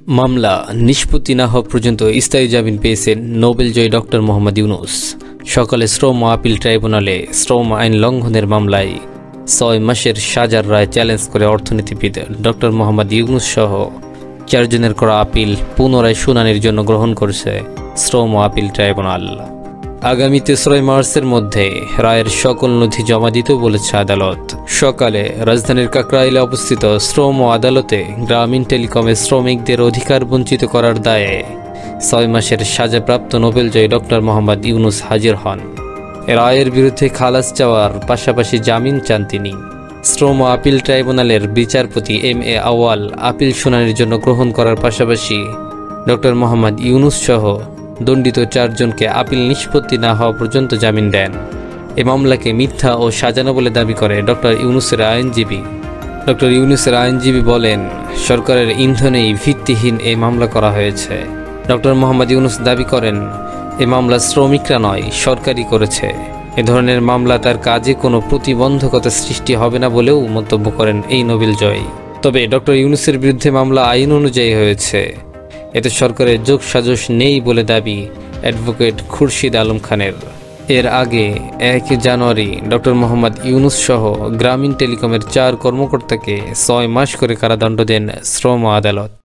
মামলা নিষ্পত্তি না হওয়া পর্যন্ত স্থায়ী জামিন পেয়েছেন নোবেলজয়ী ডক্টর মোহাম্মদ ইউনূস। সকালে শ্রম আপিল ট্রাইব্যুনালে শ্রম আইন লঙ্ঘনের মামলায় 6 মাসের সাজার রায় চ্যালেঞ্জ করে অর্থনীতিবিদ ডক্টর মোহাম্মদ ইউনূস সহ 4 জনের করা আপিল পুনরায় শুনানির জন্য গ্রহণ করেছে শ্রম আপিল ট্রাইব্যুনাল। আগামীতে 6 মার্চের মধ্যে রায়ের সকল নথি জমা দিতে বলেছে আদালত। সকালে রাজধানীর কাকরাইলে অবস্থিত শ্রম আদালতে গ্রামীণ টেলিকমের শ্রমিকদের অধিকার বঞ্চিত করার দায়ে 6 মাসের সাজাপ্রাপ্ত নোবেলজয়ী ডক্টর মোহাম্মদ ইউনূস হাজির হন। রায়ের বিরুদ্ধে খালাস চাওয়ার পাশাপাশি জামিন চান তিনি। শ্রম আপিল ট্রাইব্যুনালের বিচারপতি MA আওয়াল আপিল শুনানির জন্য গ্রহণ করার পাশাপাশি ডক্টর মোহাম্মদ ইউনূস সহ দণ্ডিত 4 জনকে আপিল নিষ্পত্তি না হওয়া পর্যন্ত জামিন দেন। এ মামলাকে মিথ্যা ও সাজানো বলে দাবি করে ডক্টর ইউনূসের আইনজীবী। ডক্টর ইউনূসের আইনজীবী বলেন, সরকারের ইন্ধনেই ভিত্তিহীন এই মামলা করা হয়েছে। ডক্টর মোহাম্মদ ইউনূস দাবি করেন, এ মামলা শ্রমিকরা নয়, সরকারই করেছে। এ ধরনের মামলা তার কাজে কোনো প্রতিবন্ধকতা সৃষ্টি হবে না বলেও মন্তব্য করেন এই নোবেলজয়ী। তবে ডক্টর ইউনূসের বিরুদ্ধে মামলা আইন অনুযায়ী হয়েছে, এতে সরকারের যোগসাজশ নেই বলে দাবি অ্যাডভোকেট খুরশিদ আলম খানের। এর আগে 1 জানুয়ারি ডক্টর মোহাম্মদ ইউনূস সহ গ্রামীণ টেলিকমের 4 কর্মকর্তাকে 6 মাস করে কারাদণ্ড দেন শ্রম আদালত।